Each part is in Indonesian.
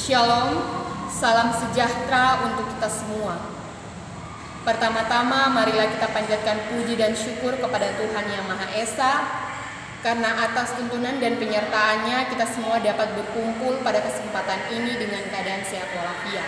Shalom, salam sejahtera untuk kita semua. Pertama-tama marilah kita panjatkan puji dan syukur kepada Tuhan Yang Maha Esa, karena atas tuntunan dan penyertaannya kita semua dapat berkumpul pada kesempatan ini dengan keadaan sehat walafiat.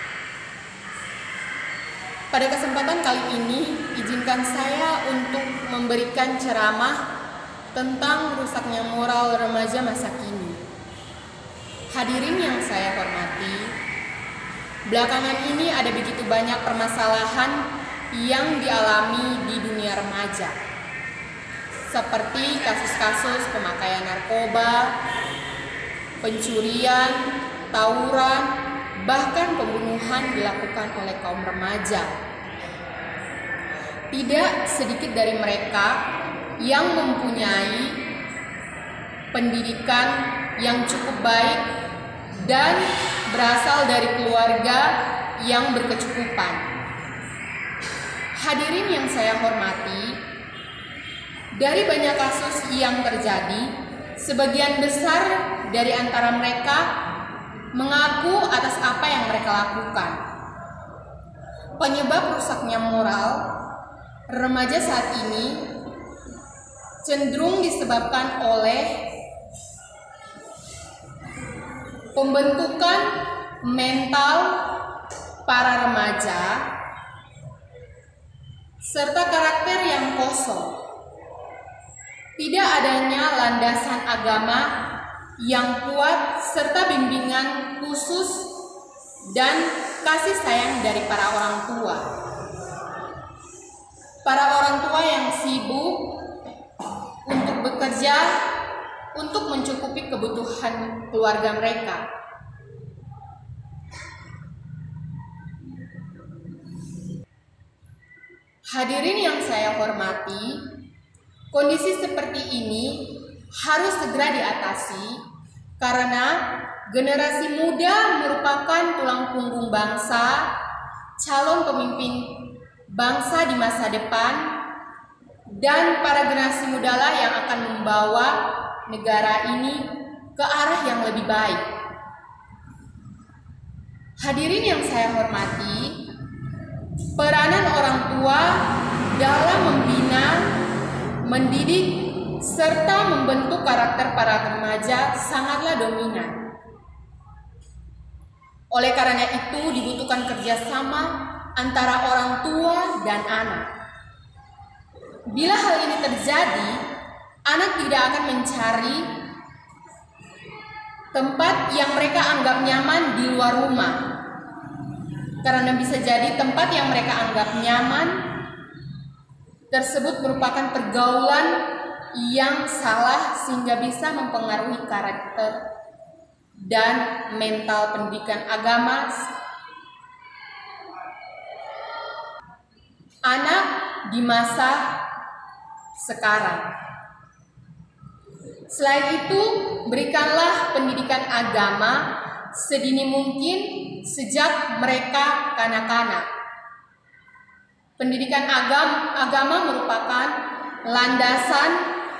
Pada kesempatan kali ini, izinkan saya untuk memberikan ceramah tentang rusaknya moral remaja masa kini. Hadirin yang saya hormati, belakangan ini ada begitu banyak permasalahan yang dialami di dunia remaja, seperti kasus-kasus pemakaian narkoba, pencurian, tawuran, bahkan pembunuhan dilakukan oleh kaum remaja. Tidak sedikit dari mereka yang mempunyai pendidikan yang cukup baik dan berasal dari keluarga yang berkecukupan. Hadirin yang saya hormati, dari banyak kasus yang terjadi, sebagian besar dari antara mereka mengaku atas apa yang mereka lakukan. Penyebab rusaknya moral remaja saat ini cenderung disebabkan oleh pembentukan mental para remaja serta karakter yang kosong. Tidak adanya landasan agama yang kuat serta bimbingan khusus dan kasih sayang dari para orang tua. Para orang tua yang sibuk untuk bekerja untuk mencukupi kebutuhan keluarga mereka. Hadirin yang saya hormati, kondisi seperti ini harus segera diatasi karena generasi muda merupakan tulang punggung bangsa, calon pemimpin bangsa di masa depan, dan para generasi mudalah yang akan membawa negara ini ke arah yang lebih baik. Hadirin yang saya hormati, peranan orang tua dalam membina, mendidik, serta membentuk karakter para remaja sangatlah dominan. Oleh karena itu dibutuhkan kerjasama antara orang tua dan anak. Bila hal ini terjadi, anak tidak akan mencari tempat yang mereka anggap nyaman di luar rumah. Karena bisa jadi tempat yang mereka anggap nyaman tersebut merupakan pergaulan yang salah sehingga bisa mempengaruhi karakter dan mental pendidikan agama anak di masa sekarang. Selain itu, berikanlah pendidikan agama sedini mungkin sejak mereka kanak-kanak. Pendidikan agama merupakan landasan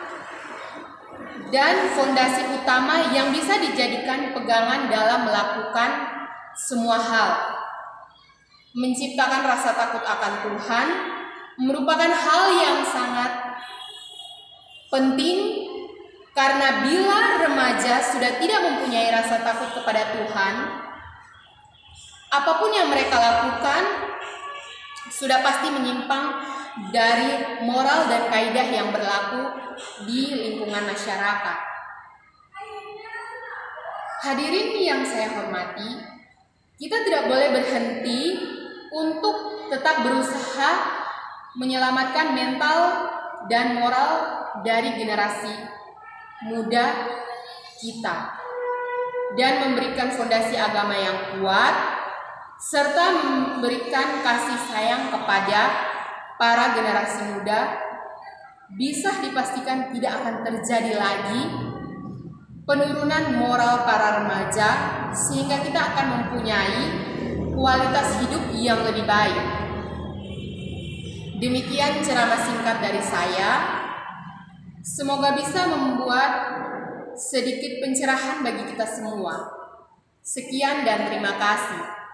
dan fondasi utama yang bisa dijadikan pegangan dalam melakukan semua hal. Menciptakan rasa takut akan Tuhan merupakan hal yang sangat penting, karena bila remaja sudah tidak mempunyai rasa takut kepada Tuhan, apapun yang mereka lakukan sudah pasti menyimpang dari moral dan kaidah yang berlaku di lingkungan masyarakat. Hadirin yang saya hormati, kita tidak boleh berhenti untuk tetap berusaha menyelamatkan mental dan moral dari generasi muda kita dan memberikan fondasi agama yang kuat serta memberikan kasih sayang kepada para generasi muda. Bisa dipastikan tidak akan terjadi lagi penurunan moral para remaja sehingga kita akan mempunyai kualitas hidup yang lebih baik. Demikian ceramah singkat dari saya. Semoga bisa membuat sedikit pencerahan bagi kita semua. Sekian dan terima kasih.